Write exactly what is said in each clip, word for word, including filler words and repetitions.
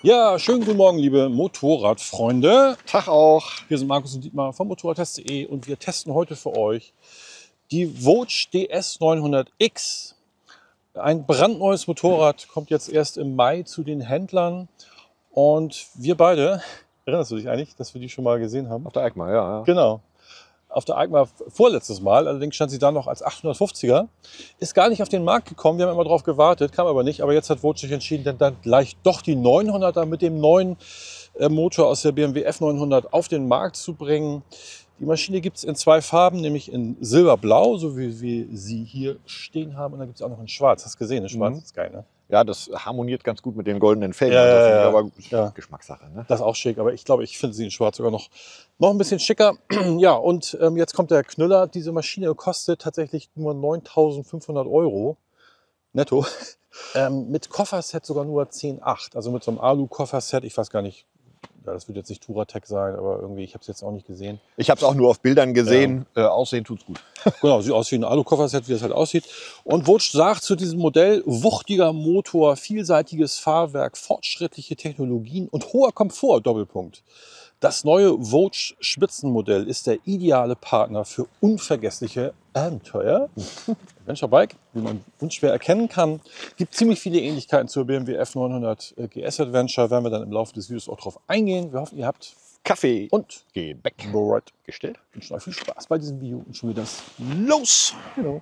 Ja, schönen guten Morgen, liebe Motorradfreunde. Tag auch. Wir sind Markus und Dietmar vom Motorradtest punkt de und wir testen heute für euch die Voge D S neunhundert X. Ein brandneues Motorrad, kommt jetzt erst im Mai zu den Händlern. Und wir beide, erinnerst du dich eigentlich, dass wir die schon mal gesehen haben? Auf der EICMA, ja, ja. Genau. Auf der EICMA vorletztes Mal, allerdings stand sie da noch als achthundertfünfziger. Ist gar nicht auf den Markt gekommen, wir haben immer darauf gewartet, kam aber nicht. Aber jetzt hat Voge sich entschieden, dann, dann gleich doch die neunhunderter mit dem neuen äh, Motor aus der B M W F neunhundert auf den Markt zu bringen. Die Maschine gibt es in zwei Farben, nämlich in Silberblau, so wie wir sie hier stehen haben. Und dann gibt es auch noch in Schwarz. Hast du gesehen, in Schwarz Mhm. ist geil, ne? Ja, das harmoniert ganz gut mit den goldenen Felgen. Ja, also, ja, finde ich ja. aber Ja. Geschmackssache. Ne? Das ist auch schick, aber ich glaube, ich finde sie in Schwarz sogar noch, noch ein bisschen schicker. Ja, und ähm, jetzt kommt der Knüller. Diese Maschine kostet tatsächlich nur neuntausendfünfhundert Euro netto. Ähm, mit Kofferset sogar nur zehn Komma acht. Also mit so einem Alu-Kofferset. Ich weiß gar nicht, ja, das wird jetzt nicht Touratech sein, aber irgendwie, ich habe es jetzt auch nicht gesehen. Ich habe es auch nur auf Bildern gesehen. Äh, aussehen tut's gut. Genau, sieht aus wie ein Alu-Kofferset, wie das halt aussieht. Und Voge sagt zu diesem Modell: wuchtiger Motor, vielseitiges Fahrwerk, fortschrittliche Technologien und hoher Komfort, Doppelpunkt. Das neue Voge Spitzenmodell ist der ideale Partner für unvergessliche Abenteuer. Adventure Bike, wie man unschwer erkennen kann, gibt ziemlich viele Ähnlichkeiten zur B M W F neunhundert G S Adventure. Werden wir dann im Laufe des Videos auch drauf eingehen. Wir hoffen, ihr habt Kaffee und Gebäck bereit gestellt. Ich wünsche euch viel Spaß bei diesem Video und schon wieder das los. Genau.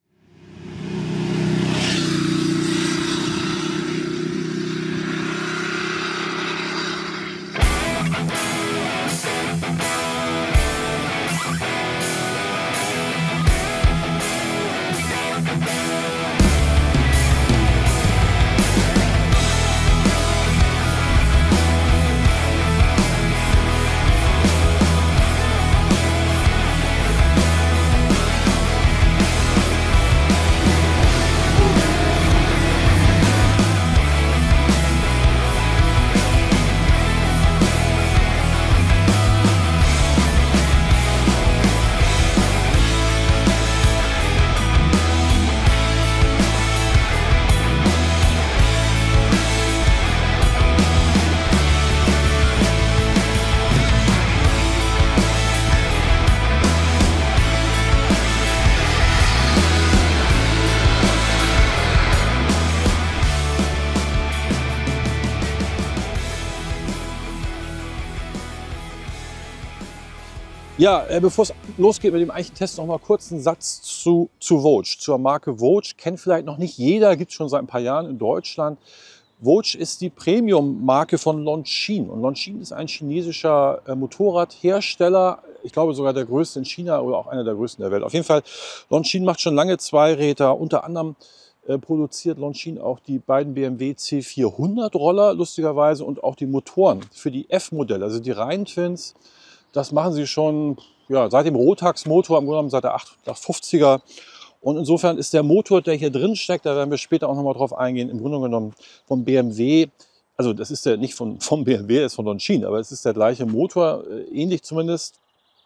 Ja, äh, bevor es losgeht mit dem eigentlichen Test, noch mal kurz einen Satz zu, zu Voge, zur Marke Voge. Kennt vielleicht noch nicht jeder, gibt es schon seit ein paar Jahren in Deutschland. Voge ist die Premium-Marke von Longines. Und Longines ist ein chinesischer äh, Motorradhersteller, ich glaube sogar der größte in China oder auch einer der größten der Welt. Auf jeden Fall, Longines macht schon lange Zweiräder. Unter anderem äh, produziert Longines auch die beiden B M W C vierhundert Roller, lustigerweise, und auch die Motoren für die F-Modelle, also die Reihen-Twins. Das machen sie schon ja, seit dem Rotax-Motor, im Grunde genommen seit der achthundertfünfziger. Und insofern ist der Motor, der hier drin steckt, da werden wir später auch noch mal drauf eingehen, im Grunde genommen vom B M W. Also das ist der nicht von, vom B M W, das ist von Longines, aber es ist der gleiche Motor, äh, ähnlich zumindest.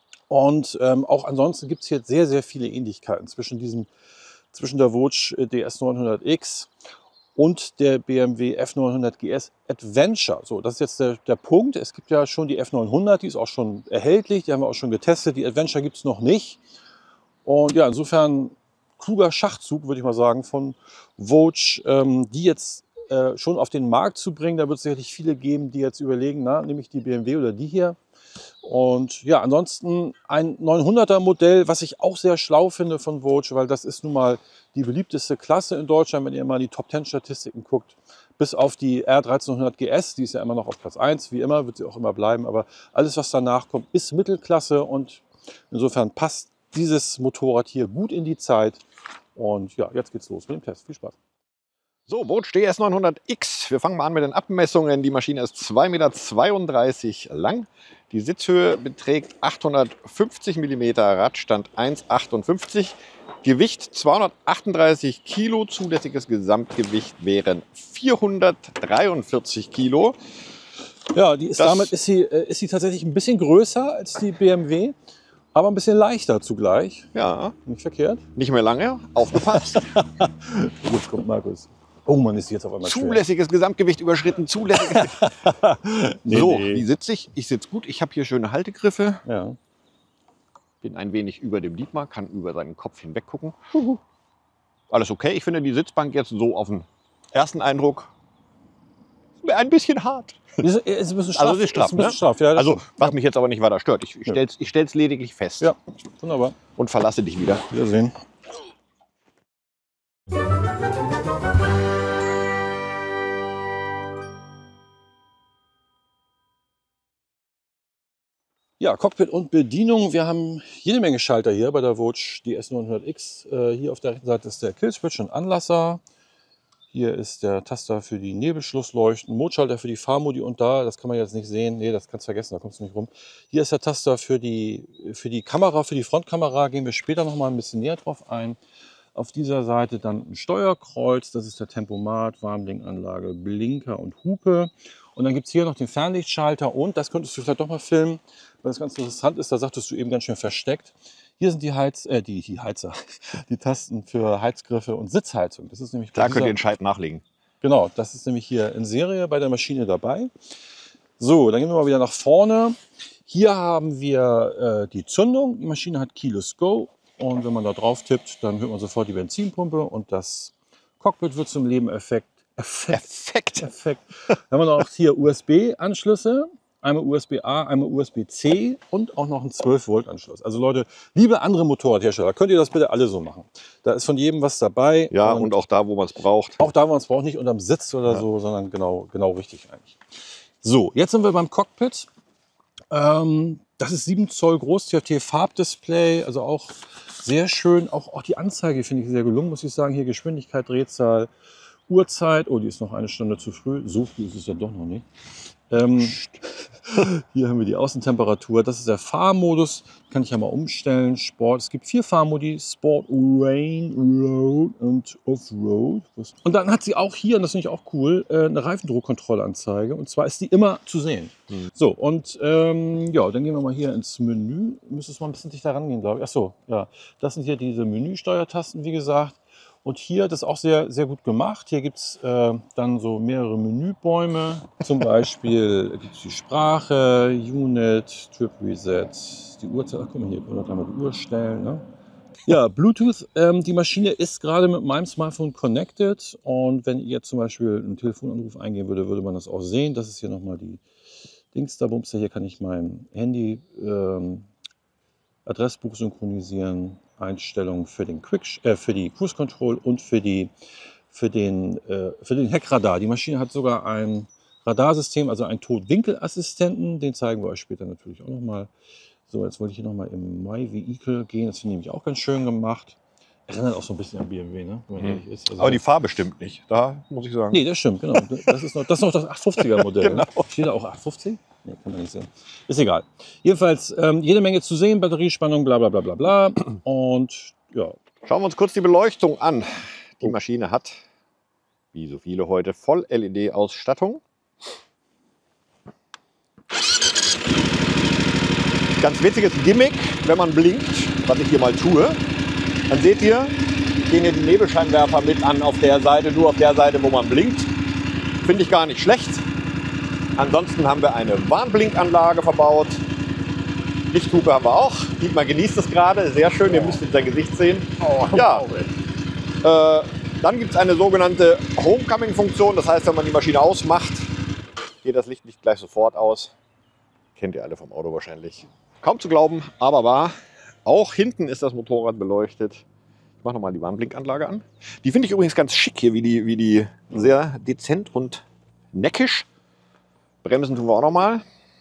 Und ähm, auch ansonsten gibt es hier sehr, sehr viele Ähnlichkeiten zwischen, diesem, zwischen der Voge D S neunhundert X und der B M W F neunhundert G S Adventure. So, das ist jetzt der, der Punkt. Es gibt ja schon die F neunhundert, die ist auch schon erhältlich, die haben wir auch schon getestet. Die Adventure gibt es noch nicht. Und ja, insofern kluger Schachzug, würde ich mal sagen, von Voge, ähm, die jetzt äh, schon auf den Markt zu bringen. Da wird es sicherlich viele geben, die jetzt überlegen, na, nehme ich die B M W oder die hier. Und ja, ansonsten ein neunhunderter Modell, was ich auch sehr schlau finde von Voge, weil das ist nun mal die beliebteste Klasse in Deutschland, wenn ihr mal in die Top zehn Statistiken guckt. Bis auf die R dreizehnhundert G S, die ist ja immer noch auf Platz eins, wie immer, wird sie auch immer bleiben. Aber alles, was danach kommt, ist Mittelklasse und insofern passt dieses Motorrad hier gut in die Zeit. Und ja, jetzt geht's los mit dem Test. Viel Spaß. So, Voge D S neunhundert X. Wir fangen mal an mit den Abmessungen. Die Maschine ist zwei Komma zweiunddreißig Meter lang. Die Sitzhöhe beträgt achthundertfünfzig Millimeter, Radstand eins Komma achtundfünfzig. Gewicht zweihundertachtunddreißig Kilo, zulässiges Gesamtgewicht wären vierhundertdreiundvierzig Kilo. Ja, die ist, Das- damit ist sie, äh, ist sie tatsächlich ein bisschen größer als die B M W, aber ein bisschen leichter zugleich. Ja, Nicht verkehrt. nicht mehr lange, aufgepasst. Jetzt kommt Markus. Oh, man ist jetzt auf einmal Zulässiges Gesamtgewicht überschritten, zulässiges... nee, so, nee. wie sitze ich? Ich sitze gut. Ich habe hier schöne Haltegriffe. Ja. Bin ein wenig über dem Dietmar, kann über seinen Kopf hinweg gucken. Uhu. Alles okay. Ich finde die Sitzbank jetzt so auf den ersten Eindruck ein bisschen hart. Ist, ist ein bisschen straff. Also es ist straff, ist ein bisschen ne? straff. Ja, das Also stimmt. was mich jetzt aber nicht weiter stört. Ich, ich stell's, ich stell's lediglich fest. Ja, wunderbar. Und verlasse dich wieder. Wiedersehen. Ja, Cockpit und Bedienung. Wir haben jede Menge Schalter hier bei der Voge D S neunhundert X. Äh, hier auf der rechten Seite ist der Killswitch und Anlasser. Hier ist der Taster für die Nebelschlussleuchten, Modschalter für die Fahrmodi und da, das kann man jetzt nicht sehen. Nee, das kannst du vergessen, da kommst du nicht rum. Hier ist der Taster für die, für die Kamera, für die Frontkamera. Gehen wir später noch mal ein bisschen näher drauf ein. Auf dieser Seite dann ein Steuerkreuz, das ist der Tempomat, Warnblinkanlage, Blinker und Hupe. Und dann gibt es hier noch den Fernlichtschalter und, das könntest du vielleicht doch mal filmen, weil das ganz interessant ist, da sagtest du eben ganz schön versteckt. Hier sind die, Heiz, äh, die, die Heizer, die Tasten für Heizgriffe und Sitzheizung. Das ist nämlich Da dieser, könnt ihr den Scheit nachlegen. Genau, das ist nämlich hier in Serie bei der Maschine dabei. So, dann gehen wir mal wieder nach vorne. Hier haben wir äh, die Zündung. Die Maschine hat Keyless Go. Und wenn man da drauf tippt, dann hört man sofort die Benzinpumpe und das Cockpit wird zum Leben Effekt. Effekt. Effekt. Effekt. Dann haben wir noch hier U S B-Anschlüsse. Einmal U S B A, einmal U S B C und auch noch ein zwölf Volt Anschluss. Also Leute, liebe andere Motorradhersteller, könnt ihr das bitte alle so machen. Da ist von jedem was dabei. Ja, und, und auch da, wo man es braucht. auch da, wo man es braucht, nicht unterm Sitz oder Ja. so, sondern genau, genau richtig eigentlich. So, jetzt sind wir beim Cockpit. Ähm, das ist sieben Zoll Groß T F T-Farbdisplay, also auch sehr schön. Auch, auch die Anzeige finde ich sehr gelungen, muss ich sagen. Hier Geschwindigkeit, Drehzahl, Uhrzeit. Oh, die ist noch eine Stunde zu früh. So früh ist es ja doch noch nicht. Ähm, hier haben wir die Außentemperatur. Das ist der Fahrmodus. Kann ich ja mal umstellen. Sport. Es gibt vier Fahrmodi. Sport, Rain, Road und Offroad. Und dann hat sie auch hier, und das finde ich auch cool, eine Reifendruckkontrollanzeige. Und zwar ist die immer zu sehen. Mhm. So, und ähm, ja, dann gehen wir mal hier ins Menü. Müsstest mal ein bisschen dichter rangehen, glaube ich. Ach so, ja. Das sind hier diese Menüsteuertasten, wie gesagt. Und hier, das ist auch sehr, sehr gut gemacht. Hier gibt es äh, dann so mehrere Menübäume. Zum Beispiel gibt es die Sprache, Unit, Trip Reset, die Uhrzeit. Ach, guck mal, hier können wir gleich mal die Uhr stellen. Ne? Ja, Bluetooth. Ähm, die Maschine ist gerade mit meinem Smartphone connected. Und wenn ihr jetzt zum Beispiel einen Telefonanruf eingehen würde, würde man das auch sehen. Das ist hier nochmal die Dingsterbumster. Hier kann ich mein Handy ähm, Adressbuch synchronisieren. Einstellungen für den Quick, äh, für die Cruise Control und für, die, für, den, äh, für den Heckradar. Die Maschine hat sogar ein Radarsystem, also einen Totwinkelassistenten. Den zeigen wir euch später natürlich auch nochmal. So, jetzt wollte ich hier nochmal im My Vehicle gehen. Das finde ich nämlich auch ganz schön gemacht. Erinnert auch so ein bisschen an B M W, ne? Wenn man ehrlich ist. Also, Aber die Farbe stimmt nicht. Da muss ich sagen. nee, das stimmt, genau. Das ist noch das, ist noch das achthundertfünfziger Modell. Genau. Ne? Steht da auch achthundertfünfzig? Nee, kann man nicht sehen. Ist egal. Jedenfalls ähm, jede Menge zu sehen, Batteriespannung, bla bla bla bla bla. Und ja. Schauen wir uns kurz die Beleuchtung an. Die Oh. Maschine hat, wie so viele heute, Voll-L E D-Ausstattung. Ganz witziges Gimmick, wenn man blinkt, was ich hier mal tue, dann seht ihr, gehen hier die Nebelscheinwerfer mit an auf der Seite, nur auf der Seite, wo man blinkt. Finde ich gar nicht schlecht. Ansonsten haben wir eine Warnblinkanlage verbaut. Lichthupe haben wir auch. Dietmar genießt es gerade. Sehr schön, ihr müsst in sein Gesicht sehen. Ja. Äh, dann gibt es eine sogenannte Homecoming-Funktion. Das heißt, wenn man die Maschine ausmacht, geht das Licht nicht gleich sofort aus. Kennt ihr alle vom Auto wahrscheinlich. Kaum zu glauben, aber wahr. Auch hinten ist das Motorrad beleuchtet. Ich mache nochmal die Warnblinkanlage an. Die finde ich übrigens ganz schick hier, wie die, wie die sehr dezent und neckisch. Bremsen tun wir auch nochmal.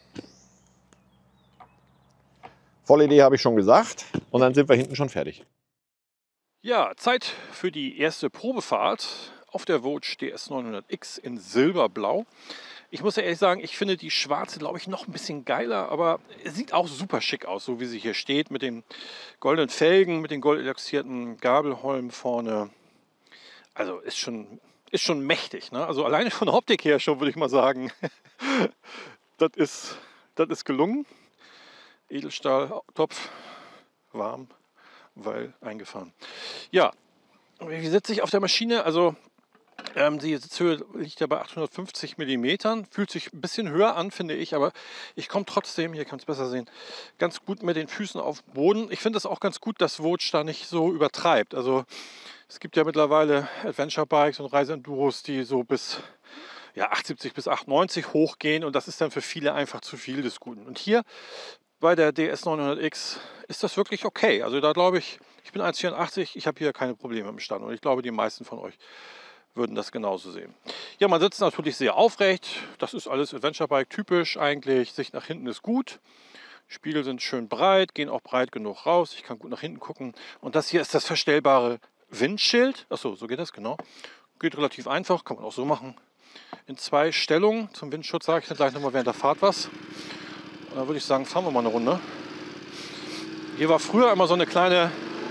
Voll-L E D habe ich schon gesagt. Und dann sind wir hinten schon fertig. Ja, Zeit für die erste Probefahrt auf der Voge D S neunhundert X in Silberblau. Ich muss ja ehrlich sagen, ich finde die schwarze, glaube ich, noch ein bisschen geiler, aber es sieht auch super schick aus, so wie sie hier steht, mit den goldenen Felgen, mit den goldeluxierten Gabelholmen vorne. Also ist schon, ist schon mächtig, ne? Also alleine von der Optik her schon, würde ich mal sagen. Das ist, das ist gelungen. Edelstahltopf, warm, weil eingefahren. Ja, wie sitze ich auf der Maschine? Also Ähm, die Sitzhöhe liegt ja bei achthundertfünfzig Millimetern. Fühlt sich ein bisschen höher an, finde ich, aber ich komme trotzdem, hier kann es besser sehen, ganz gut mit den Füßen auf den Boden. Ich finde es auch ganz gut, dass Voge da nicht so übertreibt. Also es gibt ja mittlerweile Adventure Bikes und Reiseenduros, die so bis ja, achthundertsiebzig bis achthundertneunzig hochgehen und das ist dann für viele einfach zu viel des Guten. Und hier bei der D S neunhundert X ist das wirklich okay. Also da glaube ich, ich bin eins Komma vierundachtzig, ich habe hier keine Probleme im Stand und ich glaube, die meisten von euch würden das genauso sehen. Ja, man sitzt natürlich sehr aufrecht. Das ist alles Adventure Bike typisch eigentlich. Sicht nach hinten ist gut. Spiegel sind schön breit, gehen auch breit genug raus. Ich kann gut nach hinten gucken. Und das hier ist das verstellbare Windschild. Achso, so geht das, genau. Geht relativ einfach, kann man auch so machen. In zwei Stellungen. Zum Windschutz sage ich dann gleich nochmal während der Fahrt was. Und dann würde ich sagen, fahren wir mal eine Runde. Hier war früher immer so eine kleine,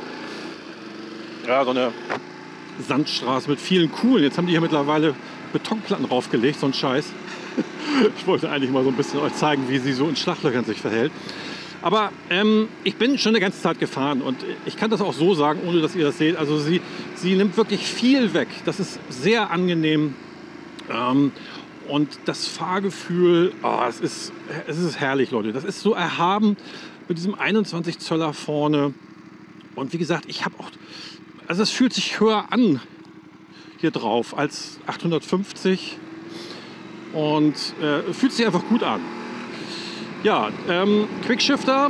ja, so eine Sandstraße mit vielen Kuhlen. Jetzt haben die hier mittlerweile Betonplatten draufgelegt, so ein Scheiß. Ich wollte eigentlich mal so ein bisschen euch zeigen, wie sie so in Schlaglöchern sich verhält. Aber ähm, ich bin schon eine ganze Zeit gefahren und ich kann das auch so sagen, ohne dass ihr das seht. Also sie, sie nimmt wirklich viel weg. Das ist sehr angenehm. Ähm, und das Fahrgefühl, oh, es ist, es ist herrlich, Leute. Das ist so erhaben mit diesem einundzwanzig Zöller vorne. Und wie gesagt, ich habe auch, also es fühlt sich höher an hier drauf als achthundertfünfzig und äh, fühlt sich einfach gut an. Ja, ähm, Quickshifter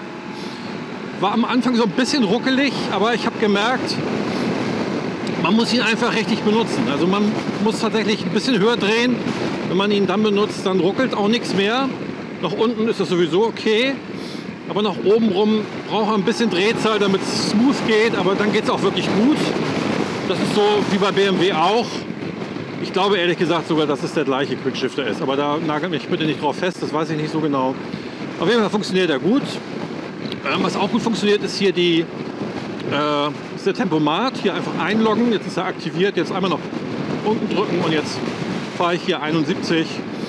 war am Anfang so ein bisschen ruckelig, aber ich habe gemerkt, man muss ihn einfach richtig benutzen. Also man muss tatsächlich ein bisschen höher drehen. Wenn man ihn dann benutzt, dann ruckelt auch nichts mehr. Nach unten ist das sowieso okay. Aber nach oben rum braucht er ein bisschen Drehzahl, damit es smooth geht. Aber dann geht es auch wirklich gut. Das ist so wie bei B M W auch. Ich glaube ehrlich gesagt sogar, dass es der gleiche Quickshifter ist. Aber da nagelt mich bitte nicht drauf fest, das weiß ich nicht so genau. Auf jeden Fall funktioniert er gut. Ähm, was auch gut funktioniert, ist hier die, äh, ist der Tempomat. Hier einfach einloggen. Jetzt ist er aktiviert. Jetzt einmal noch unten drücken und jetzt fahre ich hier einundsiebzig.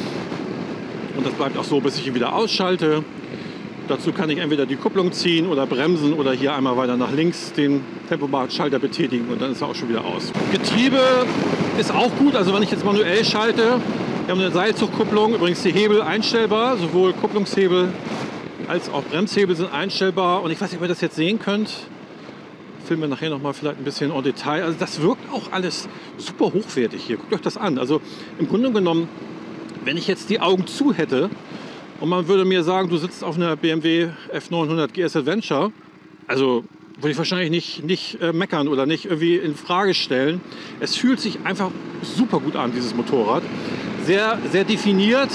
Und das bleibt auch so, bis ich ihn wieder ausschalte. Dazu kann ich entweder die Kupplung ziehen oder bremsen oder hier einmal weiter nach links den Tempomat-Schalter betätigen und dann ist er auch schon wieder aus. Getriebe ist auch gut, also wenn ich jetzt manuell schalte, wir haben eine Seilzugkupplung, übrigens die Hebel einstellbar, sowohl Kupplungshebel als auch Bremshebel sind einstellbar und ich weiß nicht, ob ihr das jetzt sehen könnt. Filmen wir nachher noch mal vielleicht ein bisschen en Detail. Also das wirkt auch alles super hochwertig hier. Guckt euch das an. Also im Grunde genommen, wenn ich jetzt die Augen zu hätte, und man würde mir sagen, du sitzt auf einer B M W F neunhundert G S Adventure, also würde ich wahrscheinlich nicht, nicht äh, meckern oder nicht irgendwie in Frage stellen. Es fühlt sich einfach super gut an, dieses Motorrad. Sehr, sehr definiert.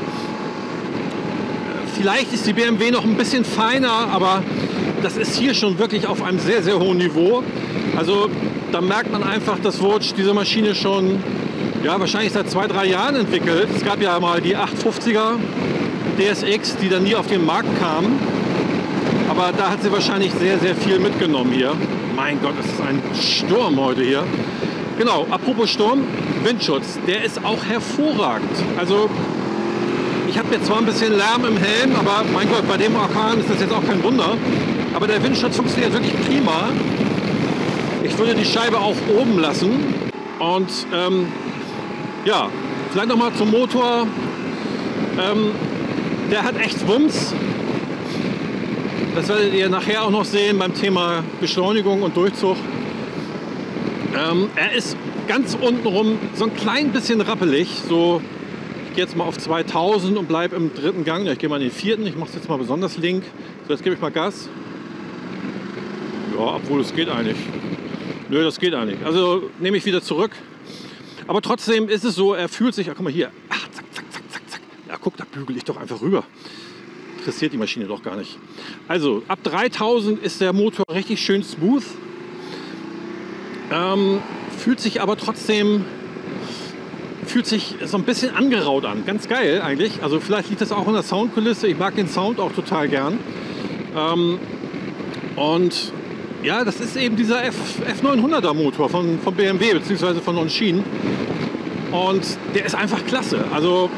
Vielleicht ist die B M W noch ein bisschen feiner, aber das ist hier schon wirklich auf einem sehr, sehr hohen Niveau. Also da merkt man einfach, dass Voge diese Maschine schon ja, wahrscheinlich seit zwei, drei Jahren entwickelt. Es gab ja mal die achthundertfünfziger D S X, die dann nie auf den Markt kamen. Aber da hat sie wahrscheinlich sehr, sehr viel mitgenommen hier. Mein Gott, es ist ein Sturm heute hier. Genau, apropos Sturm, Windschutz, der ist auch hervorragend. Also ich habe jetzt zwar ein bisschen Lärm im Helm, aber mein Gott, bei dem Orkan ist das jetzt auch kein Wunder. Aber der Windschutz funktioniert wirklich prima. Ich würde die Scheibe auch oben lassen. Und ähm, ja, vielleicht noch mal zum Motor. Ähm, Der hat echt Wumms. Das werdet ihr nachher auch noch sehen beim Thema Beschleunigung und Durchzug. Ähm, er ist ganz untenrum so ein klein bisschen rappelig. So, ich gehe jetzt mal auf zweitausend und bleibe im dritten Gang. Ja, ich gehe mal in den vierten. Ich mache es jetzt mal besonders link. So, jetzt gebe ich mal Gas. Ja, obwohl es geht eigentlich. Nö, das geht eigentlich. Also nehme ich wieder zurück. Aber trotzdem ist es so, er fühlt sich, ach, guck mal hier. Ach, zack, zack, zack, zack, zack. Ja, guck, da bügel ich doch einfach rüber. Interessiert die Maschine doch gar nicht. Also ab dreitausend ist der Motor richtig schön smooth. Ähm, fühlt sich aber trotzdem fühlt sich so ein bisschen angeraut an. Ganz geil eigentlich. Also vielleicht liegt das auch in der Soundkulisse. Ich mag den Sound auch total gern. Ähm, und ja, das ist eben dieser F neunhunderter Motor von, von B M W bzw. von Honshin. Und der ist einfach klasse. Also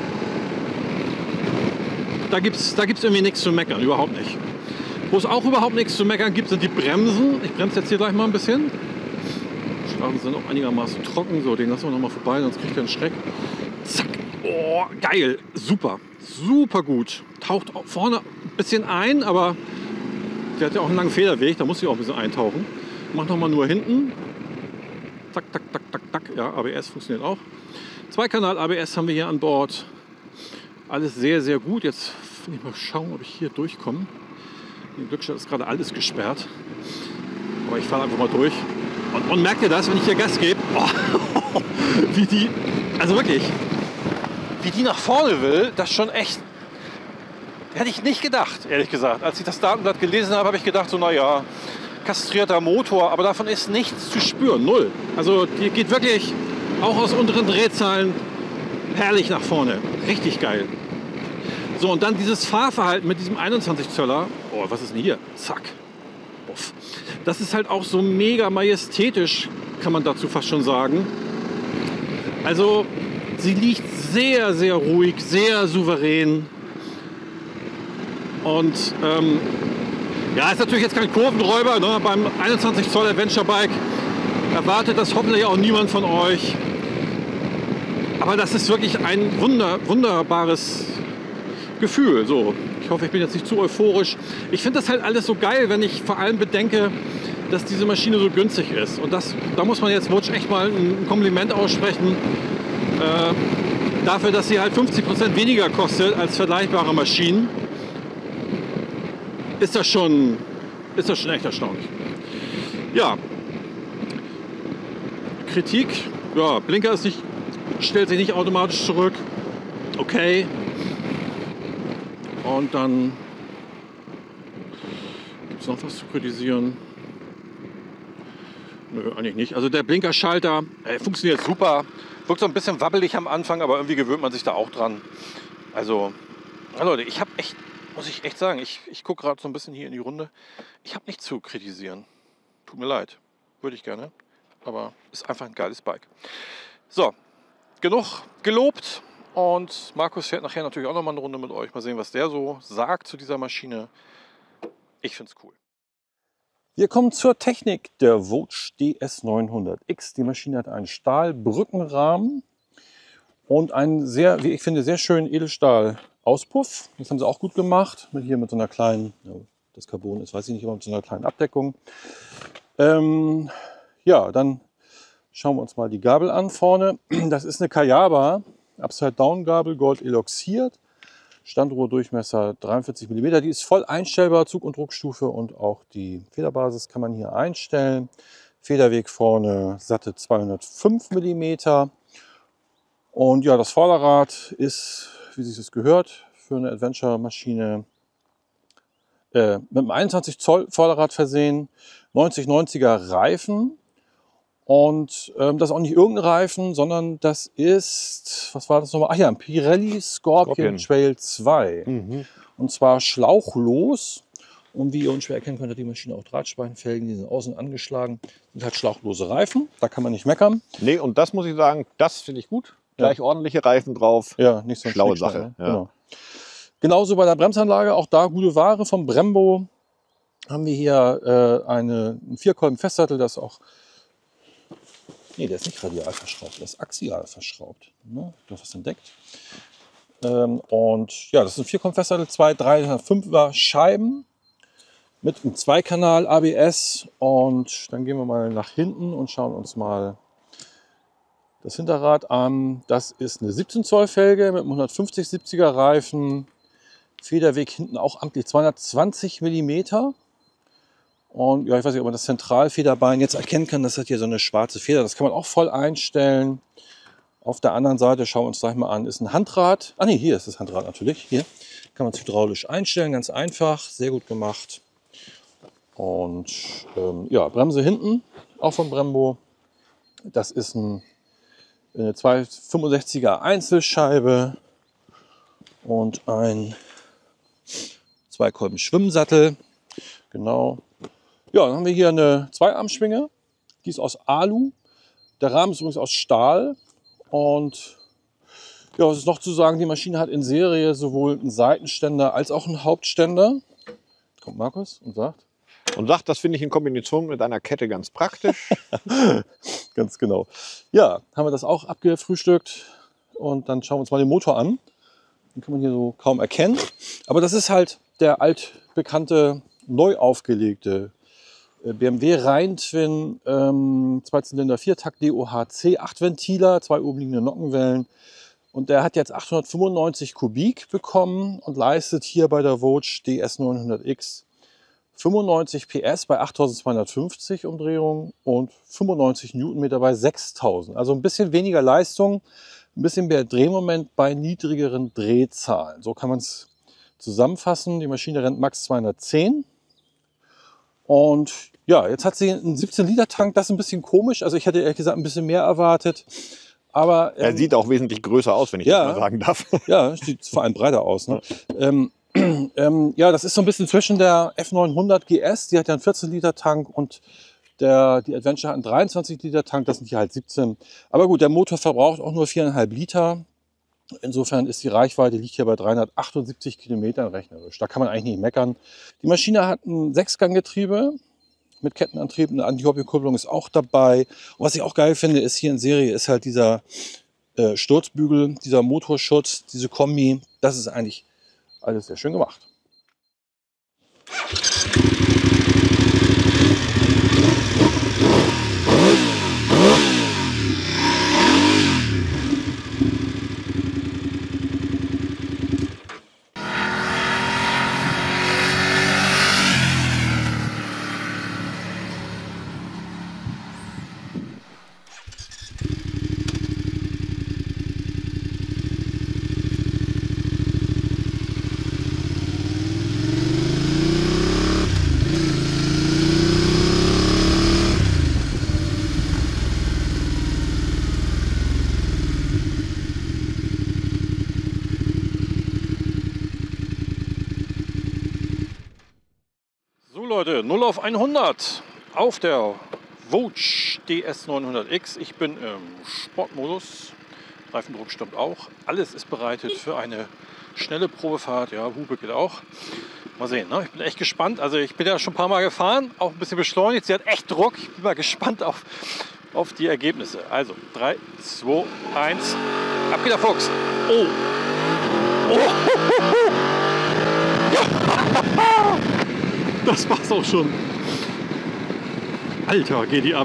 da gibt es da gibt's irgendwie nichts zu meckern, überhaupt nicht. Wo es auch überhaupt nichts zu meckern gibt, sind die Bremsen. Ich bremse jetzt hier gleich mal ein bisschen. Straßen sind auch einigermaßen trocken. So, den lassen wir noch mal vorbei, sonst kriegt er einen Schreck. Zack. Oh, geil. Super. Super gut. Taucht auch vorne ein bisschen ein, aber der hat ja auch einen langen Federweg. Da muss ich auch ein bisschen eintauchen. Mach noch mal nur hinten. Zack, tack, tack, tack, tack. Ja, A B S funktioniert auch. Zweikanal A B S haben wir hier an Bord. Alles sehr, sehr gut. Jetzt will ich mal schauen, ob ich hier durchkomme. In Glückstadt ist gerade alles gesperrt. Aber ich fahre einfach mal durch. Und, und merkt ihr das, wenn ich hier Gas gebe? Oh, wie die, also wirklich, wie die nach vorne will, das schon echt, hätte ich nicht gedacht, ehrlich gesagt. Als ich das Datenblatt gelesen habe, habe ich gedacht, so naja, kastrierter Motor, aber davon ist nichts zu spüren, null. Also die geht wirklich auch aus unteren Drehzahlen herrlich nach vorne. Richtig geil. So, und dann dieses Fahrverhalten mit diesem einundzwanzig Zöller. Oh, was ist denn hier? Zack. Uff. Das ist halt auch so mega majestätisch, kann man dazu fast schon sagen. Also, sie liegt sehr, sehr ruhig, sehr souverän. Und ähm, ja, ist natürlich jetzt kein Kurvenräuber. Ne? Beim einundzwanzig Zoll Adventure Bike erwartet das hoffentlich auch niemand von euch. Aber das ist wirklich ein wunder, wunderbares Gefühl. So, ich hoffe, ich bin jetzt nicht zu euphorisch. Ich finde das halt alles so geil, wenn ich vor allem bedenke, dass diese Maschine so günstig ist. Und das, da muss man jetzt Wutsch echt mal ein Kompliment aussprechen. Äh, dafür, dass sie halt fünfzig Prozent weniger kostet als vergleichbare Maschinen, ist das schon, ist das schon echt erstaunlich. Ja, Kritik, ja, Blinker ist nicht, stellt sich nicht automatisch zurück. Okay. Und dann gibt es noch was zu kritisieren. Nö, eigentlich nicht. Also der Blinkerschalter äh, funktioniert super. Wirkt so ein bisschen wabbelig am Anfang, aber irgendwie gewöhnt man sich da auch dran. Also, ja, Leute, ich habe echt, muss ich echt sagen, ich, ich gucke gerade so ein bisschen hier in die Runde. Ich habe nichts zu kritisieren. Tut mir leid. Würde ich gerne. Aber ist einfach ein geiles Bike. So, genug gelobt. Und Markus fährt nachher natürlich auch noch mal eine Runde mit euch. Mal sehen, was der so sagt zu dieser Maschine. Ich finde es cool. Wir kommen zur Technik der Wutsch D S neunhundert X. Die Maschine hat einen Stahlbrückenrahmen und einen sehr, wie ich finde, sehr schönen Edelstahl-Auspuff. Das haben sie auch gut gemacht. Mit hier mit so einer kleinen, ja, das Carbon ist, weiß ich nicht, aber mit so einer kleinen Abdeckung. Ähm, ja, dann schauen wir uns mal die Gabel an vorne. Das ist eine Kayaba Upside-Down-Gabel, Gold eloxiert. Standrohrdurchmesser dreiundvierzig Millimeter. Die ist voll einstellbar, Zug- und Druckstufe, und auch die Federbasis kann man hier einstellen. Federweg vorne satte zweihundertfünf Millimeter. Und ja, das Vorderrad ist, wie sich das gehört, für eine Adventure-Maschine äh, mit einem einundzwanzig Zoll Vorderrad versehen, neunzig neunziger Reifen. Und ähm, das ist auch nicht irgendein Reifen, sondern das ist, was war das nochmal? Ach ja, ein Pirelli Scorpion, Scorpion. Trail zwei. Mhm. Und zwar schlauchlos. Und wie ihr unschwer erkennen könnt, hat die Maschine auch Drahtspeichenfelgen, die sind außen angeschlagen. Sind halt schlauchlose Reifen, da kann man nicht meckern. Nee, und das muss ich sagen, das finde ich gut. Gleich ja. Ordentliche Reifen drauf. Ja, nicht so ein schlaue Sache. Ne? Ja. Genau. Genauso bei der Bremsanlage, auch da gute Ware vom Brembo. Haben wir hier äh, eine, einen Vierkolben-Festsattel, das auch. Nee, der ist nicht radial verschraubt, der ist axial verschraubt. Ne? Du hast das entdeckt. Ähm, und ja, das ist ein Vierkolben-Festsattel, zwei, drei, fünfer Scheiben mit einem Zweikanal A B S. Und dann gehen wir mal nach hinten und schauen uns mal das Hinterrad an. Das ist eine siebzehn Zoll Felge mit einem hundertfünfzig siebziger Reifen. Federweg hinten auch amtlich zweihundertzwanzig Millimeter. Und ja, ich weiß nicht, ob man das Zentralfederbein jetzt erkennen kann. Das hat hier so eine schwarze Feder. Das kann man auch voll einstellen. Auf der anderen Seite, schauen wir uns gleich mal an, ist ein Handrad. Ah nee, hier ist das Handrad natürlich. Hier kann man es hydraulisch einstellen, ganz einfach, sehr gut gemacht. Und ähm, ja, Bremse hinten, auch von Brembo. Das ist ein, eine zweihundertfünfundsechziger Einzelscheibe und ein Zweikolben-Schwimmsattel. Genau. Ja, dann haben wir hier eine Zweiarmschwinge. Die ist aus Alu. Der Rahmen ist übrigens aus Stahl. Und ja, was ist noch zu sagen? Die Maschine hat in Serie sowohl einen Seitenständer als auch einen Hauptständer. Kommt Markus und sagt. Und sagt, das finde ich in Kombination mit einer Kette ganz praktisch. Ganz genau. Ja, haben wir das auch abgefrühstückt. Und dann schauen wir uns mal den Motor an. Den kann man hier so kaum erkennen. Aber das ist halt der altbekannte, neu aufgelegte B M W Rhein-Twin, ähm, Zweizylinder, Viertakt D O H C, acht Ventiler, zwei oben liegende Nockenwellen. Und der hat jetzt achthundertfünfundneunzig Kubik bekommen und leistet hier bei der Vogue D S neunhundert X fünfundneunzig P S bei achttausendzweihundertfünfzig Umdrehungen und fünfundneunzig Newtonmeter bei sechstausend. Also ein bisschen weniger Leistung, ein bisschen mehr Drehmoment bei niedrigeren Drehzahlen. So kann man es zusammenfassen. Die Maschine rennt max zweihundertzehn. Und ja, jetzt hat sie einen siebzehn Liter Tank. Das ist ein bisschen komisch. Also ich hätte ehrlich gesagt ein bisschen mehr erwartet. Aber ähm, er sieht auch wesentlich größer aus, wenn ich ja, das mal sagen darf. Ja, sieht vor allem breiter aus. Ne? ähm, ähm, ja, das ist so ein bisschen zwischen der F neunhundert G S, die hat ja einen vierzehn Liter Tank, und der, die Adventure hat einen dreiundzwanzig Liter Tank, das sind hier halt siebzehn. Aber gut, der Motor verbraucht auch nur vier Komma fünf Liter. Insofern ist die Reichweite, liegt hier bei dreihundertachtundsiebzig Kilometern rechnerisch. Da kann man eigentlich nicht meckern. Die Maschine hat ein Sechsganggetriebe mit Kettenantrieb. Eine Anti-Hopping-Kupplung ist auch dabei. Und was ich auch geil finde, ist hier in Serie, ist halt dieser äh, Sturzbügel, dieser Motorschutz, diese Kombi. Das ist eigentlich alles sehr schön gemacht. Leute, null auf hundert auf der Vogue D S neunhundert X. Ich bin im Sportmodus. Reifendruck stimmt auch. Alles ist bereitet für eine schnelle Probefahrt. Ja, Hupe geht auch. Mal sehen, ne? Ich bin echt gespannt. Also ich bin ja schon ein paar Mal gefahren, auch ein bisschen beschleunigt. Sie hat echt Druck. Ich bin mal gespannt auf, auf die Ergebnisse. Also drei, zwei, eins. Ab geht der Fuchs. Oh. Oh. Ja. Das war's auch schon. Alter, geht die ab.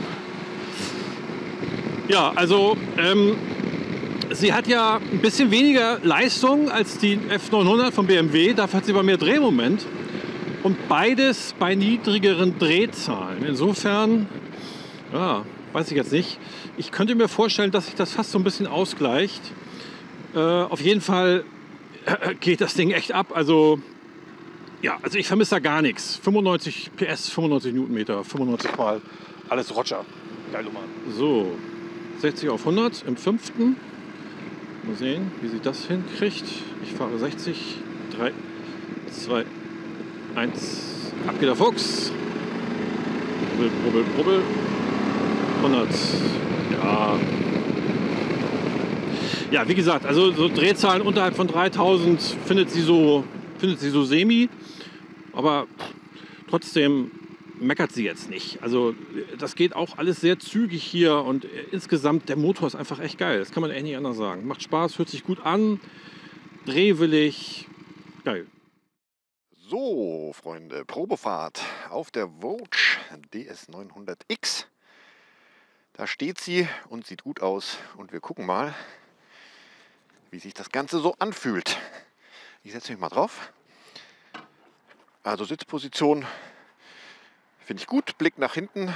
Ja, also ähm, sie hat ja ein bisschen weniger Leistung als die F neunhundert von B M W. Dafür hat sie aber mehr Drehmoment. Und beides bei niedrigeren Drehzahlen. Insofern, ja, weiß ich jetzt nicht. Ich könnte mir vorstellen, dass sich das fast so ein bisschen ausgleicht. Äh, auf jeden Fall äh, geht das Ding echt ab. Also ja, also ich vermisse da gar nichts. fünfundneunzig P S, fünfundneunzig Newtonmeter, fünfundneunzig Mal, alles Roger. Geil, Mann. So, sechzig auf hundert im fünften. Mal sehen, wie sie das hinkriegt. Ich fahre sechzig, drei, zwei, eins. Ab geht der Fuchs. Brubbel, brubbel, brubbel. hundert. Ja. Ja, wie gesagt, also so Drehzahlen unterhalb von dreitausend findet sie so, findet sie so semi. Aber trotzdem meckert sie jetzt nicht. Also das geht auch alles sehr zügig hier und insgesamt der Motor ist einfach echt geil. Das kann man echt nicht anders sagen. Macht Spaß, hört sich gut an, drehwillig, geil. So, Freunde, Probefahrt auf der Vogue D S neunhundert X. Da steht sie und sieht gut aus und wir gucken mal, wie sich das Ganze so anfühlt. Ich setze mich mal drauf. Also Sitzposition finde ich gut, Blick nach hinten.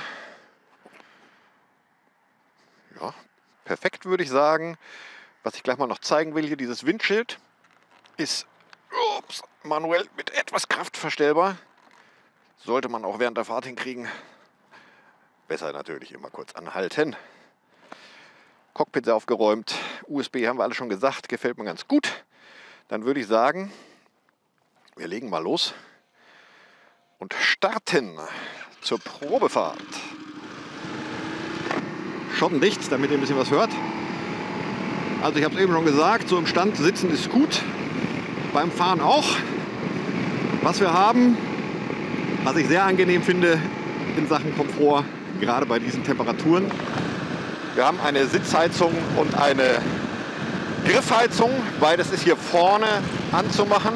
Ja, perfekt würde ich sagen. Was ich gleich mal noch zeigen will, hier dieses Windschild ist ups, manuell mit etwas Kraft verstellbar. Sollte man auch während der Fahrt hinkriegen. Besser natürlich immer kurz anhalten. Cockpit sehr aufgeräumt. U S B haben wir alle schon gesagt, gefällt mir ganz gut. Dann würde ich sagen, wir legen mal los und starten zur Probefahrt. Schottendicht, damit ihr ein bisschen was hört. Also ich habe es eben schon gesagt, so im Stand sitzen ist gut. Beim Fahren auch. Was wir haben, Was ich sehr angenehm finde in Sachen Komfort, gerade bei diesen Temperaturen. Wir haben eine Sitzheizung und eine Griffheizung. Beides ist hier vorne anzumachen.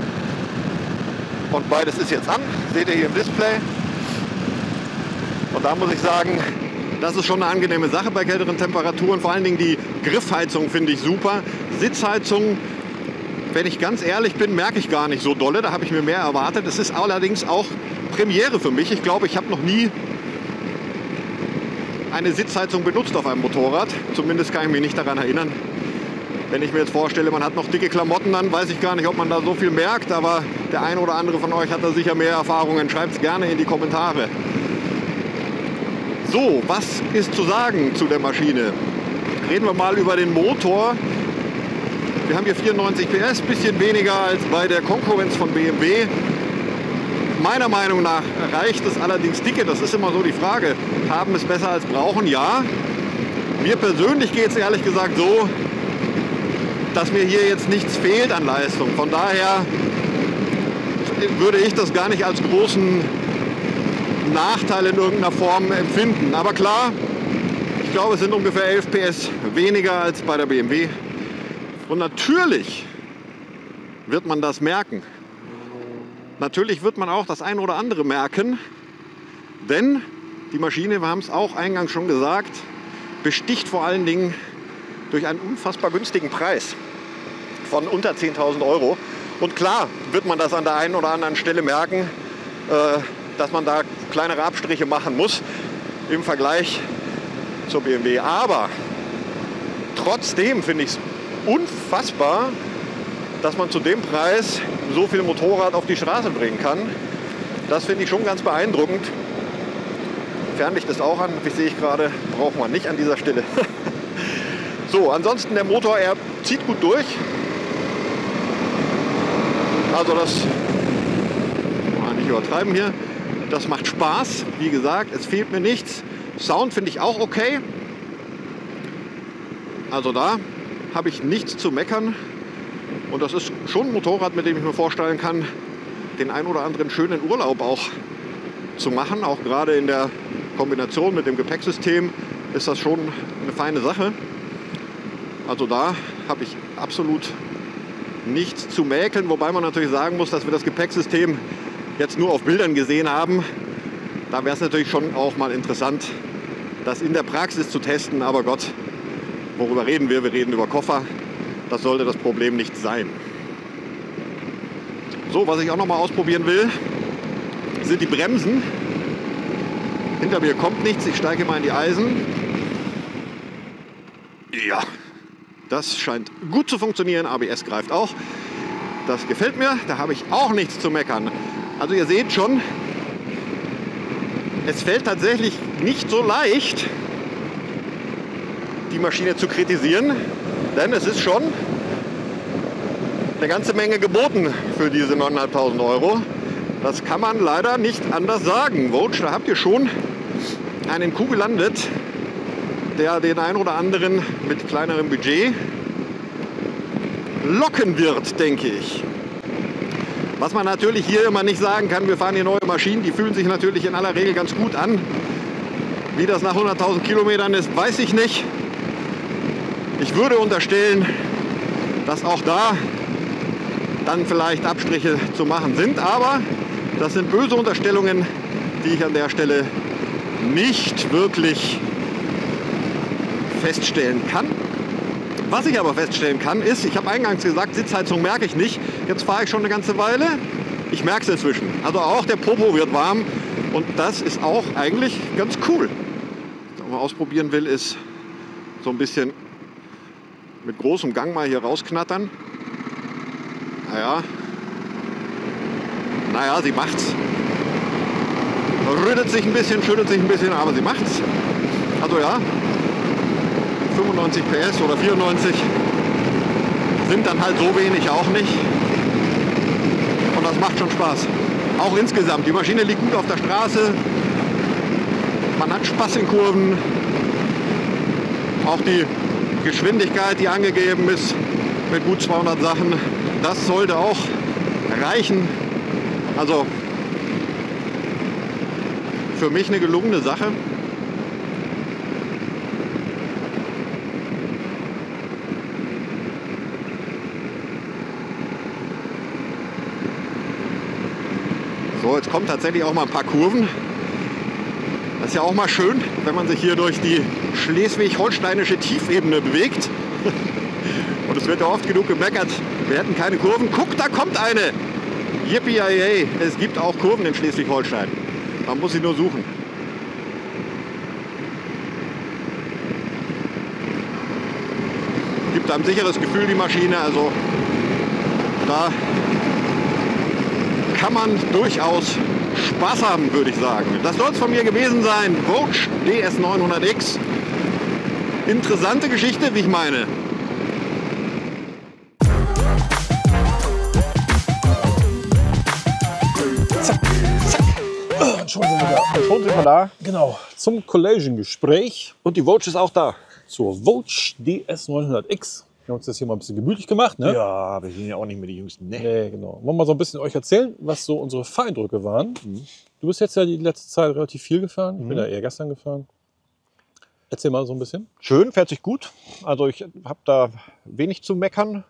Und beides ist jetzt an. Seht ihr hier im Display. Und da muss ich sagen, das ist schon eine angenehme Sache bei kälteren Temperaturen. Vor allen Dingen die Griffheizung finde ich super. Sitzheizung, wenn ich ganz ehrlich bin, merke ich gar nicht so dolle. Da habe ich mir mehr erwartet. Es ist allerdings auch Premiere für mich. Ich glaube, ich habe noch nie eine Sitzheizung benutzt auf einem Motorrad. Zumindest kann ich mich nicht daran erinnern. Wenn ich mir jetzt vorstelle, man hat noch dicke Klamotten, dann weiß ich gar nicht, ob man da so viel merkt. Aber der eine oder andere von euch hat da sicher mehr Erfahrungen. Schreibt es gerne in die Kommentare. So, was ist zu sagen zu der Maschine? Reden wir mal über den Motor. Wir haben hier vierundneunzig P S, bisschen weniger als bei der Konkurrenz von B M W. Meiner Meinung nach reicht es allerdings dicke. Das ist immer so die Frage. Haben es besser als brauchen? Ja. Mir persönlich geht es ehrlich gesagt so, dass mir hier jetzt nichts fehlt an Leistung. Von daher würde ich das gar nicht als großen Nachteil in irgendeiner Form empfinden. Aber klar, ich glaube, es sind ungefähr elf P S weniger als bei der B M W. Und natürlich wird man das merken. Natürlich wird man auch das ein oder andere merken, denn die Maschine, wir haben es auch eingangs schon gesagt, besticht vor allen Dingen durch einen unfassbar günstigen Preis von unter zehntausend Euro. Und klar wird man das an der einen oder anderen Stelle merken, äh, dass man da kleinere Abstriche machen muss im Vergleich zur B M W. Aber trotzdem finde ich es unfassbar, dass man zu dem Preis so viel Motorrad auf die Straße bringen kann. Das finde ich schon ganz beeindruckend. Fernlicht ist auch an, wie sehe ich gerade, braucht man nicht an dieser Stelle. So, ansonsten der Motor, er zieht gut durch. Also das, mal nicht übertreiben hier, das macht Spaß. Wie gesagt, es fehlt mir nichts. Sound finde ich auch okay. Also da habe ich nichts zu meckern. Und das ist schon ein Motorrad, mit dem ich mir vorstellen kann, den ein oder anderen schönen Urlaub auch zu machen. Auch gerade in der Kombination mit dem Gepäcksystem ist das schon eine feine Sache. Also da habe ich absolut nichts zu mäkeln. Wobei man natürlich sagen muss, dass wir das Gepäcksystem jetzt nur auf Bildern gesehen haben. Da wäre es natürlich schon auch mal interessant, das in der Praxis zu testen. Aber Gott, worüber reden wir? Wir reden über Koffer. Das sollte das Problem nicht sein. So, was ich auch noch mal ausprobieren will, sind die Bremsen. Hinter mir kommt nichts, ich steige mal in die Eisen. Ja, das scheint gut zu funktionieren. A B S greift auch. Das gefällt mir, da habe ich auch nichts zu meckern. Also ihr seht schon, es fällt tatsächlich nicht so leicht, die Maschine zu kritisieren. Denn es ist schon eine ganze Menge geboten für diese neuntausendfünfhundert Euro. Das kann man leider nicht anders sagen. Vogue, da habt ihr schon einen Coup gelandet, der den einen oder anderen mit kleinerem Budget locken wird, denke ich. Was man natürlich hier immer nicht sagen kann, wir fahren hier neue Maschinen, die fühlen sich natürlich in aller Regel ganz gut an. Wie das nach hunderttausend Kilometern ist, weiß ich nicht. Ich würde unterstellen, dass auch da dann vielleicht Abstriche zu machen sind, aber das sind böse Unterstellungen, die ich an der Stelle nicht wirklich feststellen kann. Was ich aber feststellen kann, ist, ich habe eingangs gesagt, Sitzheizung merke ich nicht. Jetzt fahre ich schon eine ganze Weile. Ich merke es inzwischen. Also auch der Popo wird warm und das ist auch eigentlich ganz cool. Was ich mal ausprobieren will, ist so ein bisschen mit großem Gang mal hier rausknattern. Naja, naja, sie macht's. Rüttelt sich ein bisschen, schüttelt sich ein bisschen, aber sie macht's. Also ja, fünfundneunzig P S oder vierundneunzig sind dann halt so wenig auch nicht. Und das macht schon Spaß. Auch insgesamt. Die Maschine liegt gut auf der Straße. Man hat Spaß in Kurven. Auch die Geschwindigkeit, die angegeben ist mit gut zweihundert Sachen, das sollte auch reichen. Also für mich eine gelungene Sache. So, jetzt kommen tatsächlich auch mal ein paar Kurven. Das ist ja auch mal schön, wenn man sich hier durch die schleswig-holsteinische Tiefebene bewegt. Und es wird ja oft genug gemeckert, wir hätten keine Kurven. Guck, da kommt eine! Yippie-yay, es gibt auch Kurven in Schleswig-Holstein. Man muss sie nur suchen. Gibt ein sicheres Gefühl, die Maschine. Also da kann man durchaus Spaß haben, würde ich sagen. Das soll es von mir gewesen sein. Voge D S neunhundert X. Interessante Geschichte, wie ich meine. Zack, zack. Und schon sind wir da. Und schon sind wir da. Genau, zum Collision-Gespräch. Und die Voge ist auch da. Zur Voge D S neunhundert X. Wir haben uns das hier mal ein bisschen gemütlich gemacht, ne? Ja, aber wir sind ja auch nicht mehr die Jüngsten. Ne? Nee, genau. Wollen wir mal so ein bisschen euch erzählen, was so unsere Fahreindrücke waren. Mhm. Du bist jetzt ja die letzte Zeit relativ viel gefahren. Ich bin ja eher gestern gefahren. Erzähl mal so ein bisschen. Schön, fährt sich gut. Also ich habe da wenig zu meckern.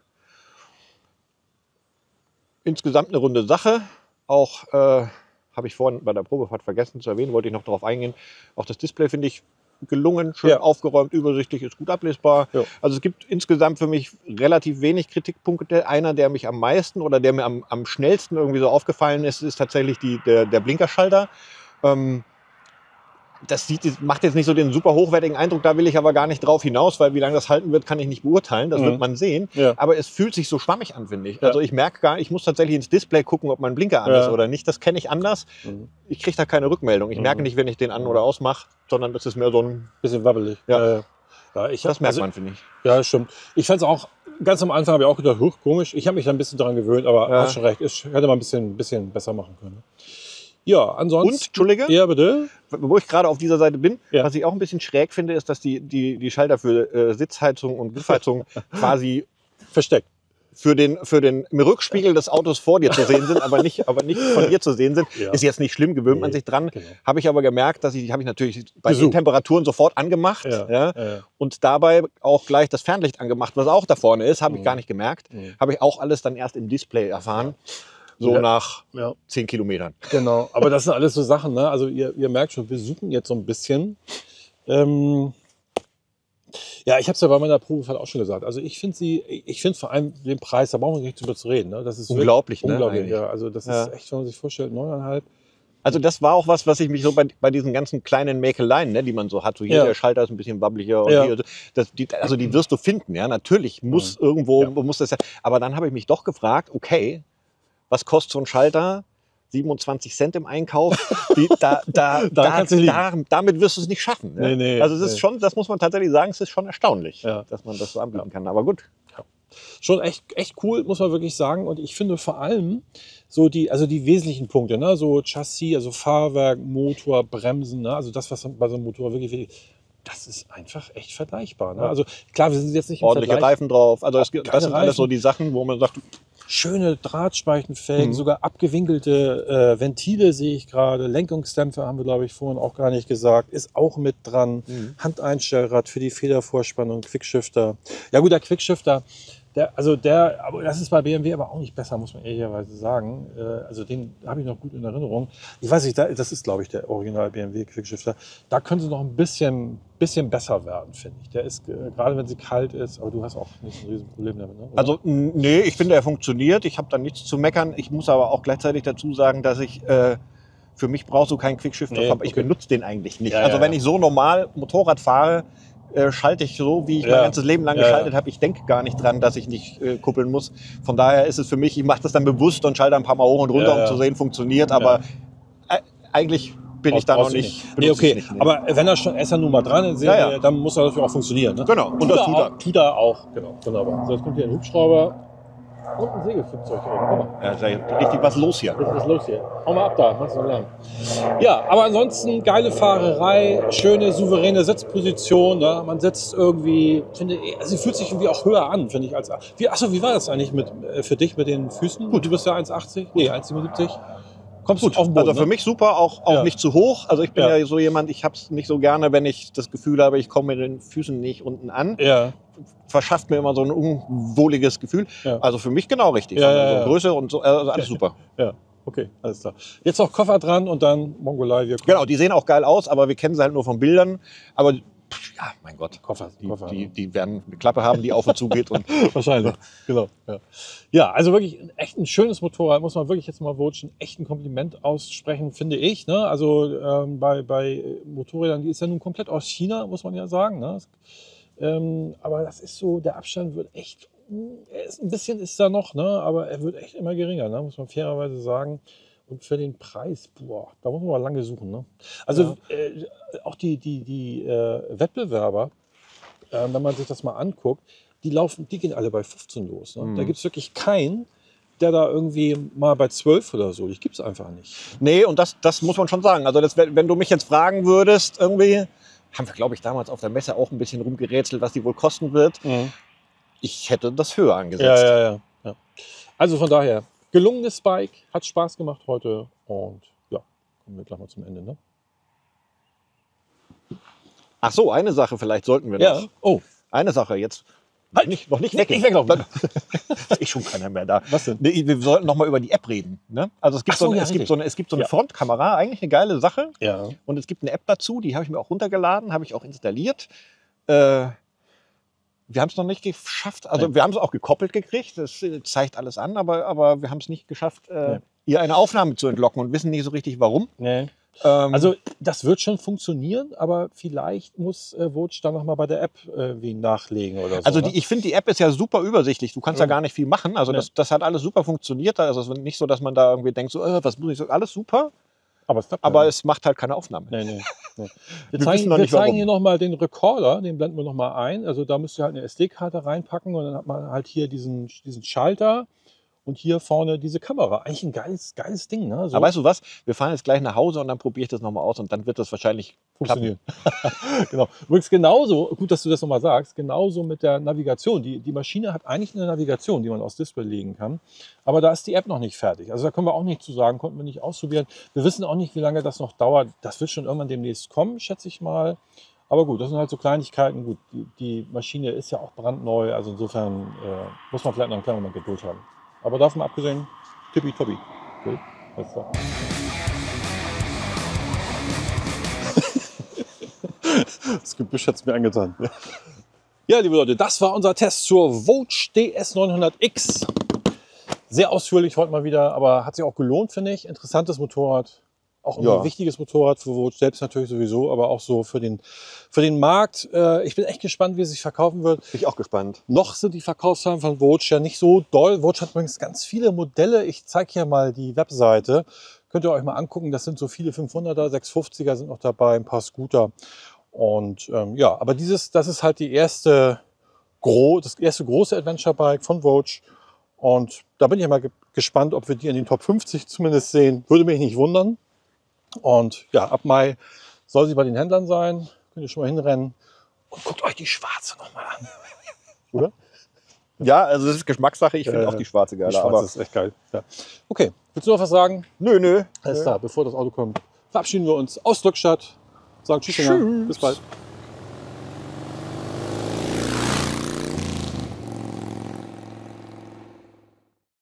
Insgesamt eine runde Sache. Auch äh, habe ich vorhin bei der Probefahrt vergessen zu erwähnen, wollte ich noch darauf eingehen. Auch das Display finde ich gelungen, schön ja. aufgeräumt, übersichtlich, ist gut ablesbar. Ja. Also es gibt insgesamt für mich relativ wenig Kritikpunkte. Einer, der mich am meisten oder der mir am, am schnellsten irgendwie so aufgefallen ist, ist tatsächlich die, der, der Blinkerschalter. Ähm, das sieht, macht jetzt nicht so den super hochwertigen Eindruck, da will ich aber gar nicht drauf hinaus, weil wie lange das halten wird, kann ich nicht beurteilen, das mhm. wird man sehen. Ja. Aber es fühlt sich so schwammig an, finde ich. Ja. Also ich merke gar, ich muss tatsächlich ins Display gucken, ob mein Blinker an ja. ist oder nicht. Das kenne ich anders. Mhm. Ich kriege da keine Rückmeldung. Ich mhm. merke nicht, wenn ich den an- oder ausmache, sondern das ist mehr so ein... Bisschen wabbelig. Ja. Äh, ja, ich das hab, merkt also, man, finde ich. Ja, stimmt. Ich fand es auch, ganz am Anfang habe ich auch gedacht, huch, komisch. Ich habe mich da ein bisschen daran gewöhnt, aber ja. hast schon recht, ich hätte mal ein bisschen, bisschen besser machen können. Ja, ansonsten... Und, Entschuldige? Ja, bitte? Wo ich gerade auf dieser Seite bin, ja. was ich auch ein bisschen schräg finde, ist, dass die, die, die Schalter für äh, Sitzheizung und Griffheizung quasi versteckt für den, für den im Rückspiegel des Autos vor dir zu sehen sind, aber nicht, aber nicht von dir zu sehen sind. Ja. Ist jetzt nicht schlimm, gewöhnt nee, man sich dran. Genau. Habe ich aber gemerkt, dass ich, habe ich natürlich bei den Temperaturen sofort angemacht. Ja. Ja, ja. Und dabei auch gleich das Fernlicht angemacht, was auch da vorne ist, habe mhm. ich gar nicht gemerkt. Mhm. Habe ich auch alles dann erst im Display erfahren. So ja. nach ja. zehn Kilometern. Genau, aber das sind alles so Sachen, ne? Also ihr, ihr merkt schon, wir suchen jetzt so ein bisschen. Ähm ja, ich habe es ja bei meiner Probefahrt auch schon gesagt. Also ich finde sie, ich finde vor allem den Preis, da brauchen wir nicht drüber zu reden. Ne? Das ist unglaublich, ne? Unglaublich, ja. Also das ja. ist echt, wenn man sich vorstellt, neuneinhalb. Also das war auch was, was ich mich so bei, bei diesen ganzen kleinen Mäkeleien, ne, die man so hat, so hier ja. der Schalter ist ein bisschen wabbliger und ja. hier, das, die, also die wirst du finden, ja, natürlich muss mhm. irgendwo, ja. muss das ja, aber dann habe ich mich doch gefragt, okay, was kostet so ein Schalter? siebenundzwanzig Cent im Einkauf. Die, da, da, da, da, damit wirst du es nicht schaffen. Ja? Nee, nee, also es ist nee. schon, das muss man tatsächlich sagen, es ist schon erstaunlich, ja. dass man das so anbieten ja. kann. Aber gut. Ja. Schon echt, echt cool, muss man wirklich sagen. Und ich finde vor allem so die, also die wesentlichen Punkte, ne? So Chassis, also Fahrwerk, Motor, Bremsen, ne? Also das, was bei so einem Motor wirklich wichtig ist. Das ist einfach echt vergleichbar. Ne? Also klar, wir sind jetzt nicht im ordentliche Vergleich. Reifen drauf. Also das, das sind alles so die Sachen, wo man sagt, schöne Drahtspeichenfelgen, mhm. sogar abgewinkelte äh, Ventile sehe ich gerade. Lenkungsdämpfer haben wir, glaube ich, vorhin auch gar nicht gesagt. Ist auch mit dran. Mhm. Handeinstellrad für die Federvorspannung, Quickshifter. Ja gut, der Quickshifter, der, also der, aber das ist bei B M W aber auch nicht besser, muss man ehrlicherweise sagen. Äh, also den habe ich noch gut in Erinnerung. Ich weiß nicht, das ist, glaube ich, der Original B M W Quickshifter. Da können sie noch ein bisschen, bisschen besser werden, finde ich. Der ist, äh, gerade wenn sie kalt ist, aber du hast auch nicht ein Riesenproblem damit, ne? Oder? Also, nee, ich finde, er funktioniert. Ich habe da nichts zu meckern. Ich muss aber auch gleichzeitig dazu sagen, dass ich, äh, für mich brauchst du keinen Quickshifter. Nee, okay. Ich benutze den eigentlich nicht. Ja, also, ja, wenn ja. ich so normal Motorrad fahre, äh, schalte ich so, wie ich ja. mein ganzes Leben lang ja, geschaltet ja. habe. Ich denke gar nicht dran, dass ich nicht äh, kuppeln muss. Von daher ist es für mich, ich mache das dann bewusst und schalte ein paar Mal hoch und runter, ja, ja. um zu sehen, funktioniert. Aber ja. äh, eigentlich bin ich da noch nicht. Nee, okay. Nicht, nee. Aber wenn er schon, er ist ja nun mal dran in Serie, ja, ja. dann muss er natürlich auch funktionieren. Ne? Genau. Und tut das tut er. Auch, tut er auch. Genau. Wunderbar. So, jetzt kommt hier ein Hubschrauber und ein Segelflugzeug. Ja, ist ja richtig was los hier. Richtig was los hier. Hau mal ab da, mach's so lang. Ja, aber ansonsten geile Fahrerei, schöne, souveräne Sitzposition. Ne? Man sitzt irgendwie, finde ich, also sie fühlt sich irgendwie auch höher an, finde ich. Als, wie, achso, wie war das eigentlich mit, für dich mit den Füßen? Gut, du bist ja eins achtzig? Nee, eins siebenundsiebzig. Kommst gut. Auf den Boden, also für ne? mich super, auch, auch Ja. nicht zu hoch. Also ich bin ja, Ja. so jemand, ich habe es nicht so gerne, wenn ich das Gefühl habe, ich komme mit den Füßen nicht unten an. Ja. Verschafft mir immer so ein unwohliges Gefühl. Ja. Also für mich genau richtig. Ja, Von ja, so ja. Größe und so, also alles super. Ja, okay, alles klar. Jetzt noch Koffer dran und dann Mongolei. Wir Genau, die sehen auch geil aus, aber wir kennen sie halt nur von Bildern. Aber pff, ja, mein Gott, Koffer, die, Koffer. die, die werden eine Klappe haben, die auf und zu geht. Und Wahrscheinlich, genau. Ja. ja, also wirklich ein, echt ein schönes Motorrad, muss man wirklich jetzt mal Vogue ein echt ein Kompliment aussprechen, finde ich. Ne? Also ähm, bei, bei Motorrädern, die ist ja nun komplett aus China, muss man ja sagen. Ne? Ähm, aber das ist so, der Abstand wird echt, er ist, ein bisschen ist da noch, ne? aber er wird echt immer geringer, ne? muss man fairerweise sagen. Und für den Preis, boah, da muss man mal lange suchen. Ne? Also Ja. äh, auch die, die, die äh, Wettbewerber, äh, wenn man sich das mal anguckt, die laufen, die gehen alle bei fünfzehn los. Ne? Mhm. Da gibt es wirklich keinen, der da irgendwie mal bei zwölf oder so, die gibt es einfach nicht. nee, und das, das muss man schon sagen. Also das, wenn wenn du mich jetzt fragen würdest, irgendwie, haben wir, glaube ich, damals auf der Messe auch ein bisschen rumgerätselt, was die wohl kosten wird. Ich hätte das höher Ja, angesetzt. ja, ja, ja. Also von daher, gelungenes Bike, hat Spaß gemacht heute und ja, kommen wir gleich mal zum Ende. Ne? Ach so, eine Sache vielleicht sollten wir noch. Oh, Eine Sache jetzt. Halt! Nicht, noch nicht Nicht- weg. nicht weglaufen. Ist schon keiner mehr da. was denn? Nee, wir sollten noch mal über die App reden. Ne? Also es gibt, Ach so, so, eine, ja, es gibt richtig. so eine, es gibt so eine Ja. Frontkamera, eigentlich eine geile Sache. Ja. Und es gibt eine App dazu, die habe ich mir auch runtergeladen, habe ich auch installiert. Äh, wir haben es noch nicht geschafft, also Nee. wir haben es auch gekoppelt gekriegt, das äh, zeigt alles an, aber, aber wir haben es nicht geschafft, äh, Nee. ihr eine Aufnahme zu entlocken und wissen nicht so richtig warum. Nee. Ähm, Also das wird schon funktionieren, aber vielleicht muss äh, Vogue dann noch mal bei der App äh, wie nachlegen oder so. Also ne? die, ich finde, die App ist ja super übersichtlich. Du kannst ja, Ja. gar nicht viel machen. Also Nee. das, das hat alles super funktioniert. Also es ist nicht so, dass man da irgendwie denkt, so, äh, was muss ich so, alles super, aber es, klappt aber ja es macht halt keine Aufnahme. Nee, nee. nee. Wir, Wir zeigen, wissen noch wir nicht, warum. zeigen hier nochmal den Recorder, den blenden wir nochmal ein. Also da müsst ihr halt eine S D-Karte reinpacken und dann hat man halt hier diesen, diesen Schalter und hier vorne diese Kamera. Eigentlich ein geiles, geiles Ding. Ne? So Aber weißt du was? Wir fahren jetzt gleich nach Hause und dann probiere ich das nochmal aus und dann wird das wahrscheinlich klappen. funktionieren. Genau. Übrigens genauso, gut, dass du das nochmal sagst, genauso mit der Navigation. Die, die Maschine hat eigentlich eine Navigation, die man aufs Display legen kann. Aber da ist die App noch nicht fertig. Also da können wir auch nicht zu sagen, konnten wir nicht ausprobieren. Wir wissen auch nicht, wie lange das noch dauert. Das wird schon irgendwann demnächst kommen, schätze ich mal. Aber gut, das sind halt so Kleinigkeiten. Gut, die, die Maschine ist ja auch brandneu. Also insofern äh, muss man vielleicht noch einen kleinen Moment Geduld haben. Aber davon abgesehen, tippitoppi. Okay, alles klar. Das Gebüsch hat es mir angetan. Ja, liebe Leute, das war unser Test zur Vogue D S neunhundert X. Sehr ausführlich heute mal wieder, aber hat sich auch gelohnt, finde ich. Interessantes Motorrad. Auch ein Ja. wichtiges Motorrad für Vogue selbst natürlich sowieso, aber auch so für den, für den Markt. Äh, ich bin echt gespannt, wie es sich verkaufen wird. Bin ich auch gespannt. Noch sind die Verkaufszahlen von Vogue ja nicht so doll. Vogue hat übrigens ganz viele Modelle. Ich zeige hier mal die Webseite. Könnt ihr euch mal angucken. Das sind so viele fünfhunderter, sechshundertfünfziger sind noch dabei, ein paar Scooter. Und ähm, ja, aber dieses, das ist halt die erste, gro das erste große Adventure-Bike von Vogue. Und da bin ich mal ge gespannt, ob wir die in den Top fünfzig zumindest sehen. Würde mich nicht wundern. Und ja, ab Mai soll sie bei den Händlern sein. Könnt ihr schon mal hinrennen. Und guckt euch die schwarze nochmal an. Oder? Ja, also das ist Geschmackssache. Ich finde Äh, auch die schwarze geil. Die schwarze Aber ist echt geil. Ja. Okay, willst du noch was sagen? nö, nö. Alles klar, bevor das Auto kommt, verabschieden wir uns aus Glückstadt. Sagen Tschüss, Tschüss. Bis bald.